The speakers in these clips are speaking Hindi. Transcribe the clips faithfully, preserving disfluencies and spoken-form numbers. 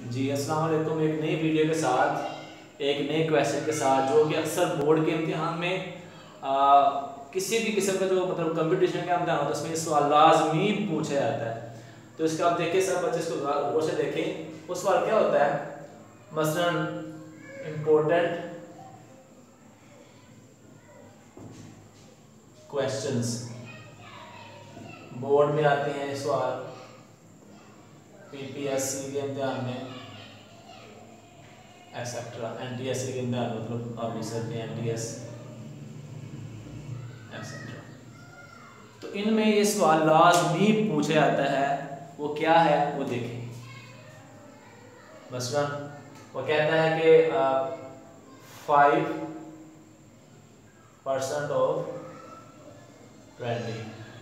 जी अस्सलाम वालेकुम। एक नई वीडियो के साथ एक नए क्वेश्चन के साथ जो कि अक्सर बोर्ड के इम्तिहान में आ, किसी भी किस्म का जो मतलब कंपटीशन का इम्तिहान होता है उसमें ये सवाल लाजमी पूछा जाता है। तो इसका आप देखिए, सब बच्चे इसको गौर से देखें। वो सवाल क्या होता है, मसलन इम्पोर्टेंट क्वेश्चंस बोर्ड में आते हैं सवाल, पीपीएससी के इम्तिहान में एक्सेट्रा, एनटीएससी के इम्तिहान मतलब आप लिख सकते हैं एनटीएस एक्सेट्रा। तो इनमें ये सवाल लाजमी पूछा जाता है। वो क्या है वो देखें। मसलन वो कहता है कि फाइव परसेंट ऑफ ट्वेंटी,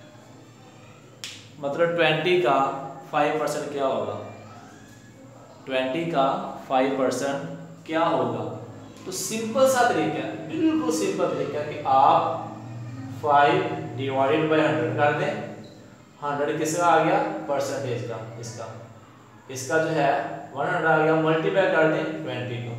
मतलब ट्वेंटी का फाइव परसेंट क्या होगा, ट्वेंटी का फाइव परसेंट क्या होगा। तो सिंपल सा तरीका है, बिल्कुल सिंपल तरीका है कि आप फाइव डिवाइडेड बाय हंड्रेड कर दें। हंड्रेड किसका आ गया, परसेंटेज का, इसका इसका जो है वन हंड्रेड आ गया, मल्टीप्लाई कर दें ट्वेंटी को।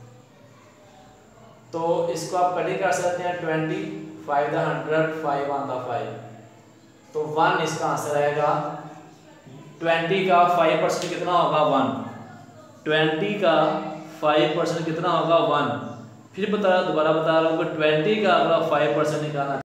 तो इसको आप कटिंग कर सकते हैं, twenty five the hundred five on the five, तो वन इसका आंसर आएगा। ट्वेंटी का फाइव परसेंट कितना होगा, वन। ट्वेंटी का फाइव परसेंट कितना होगा, वन। फिर बता दोबारा बता रहा हूँ कि ट्वेंटी का अगर फाइव परसेंट निकालना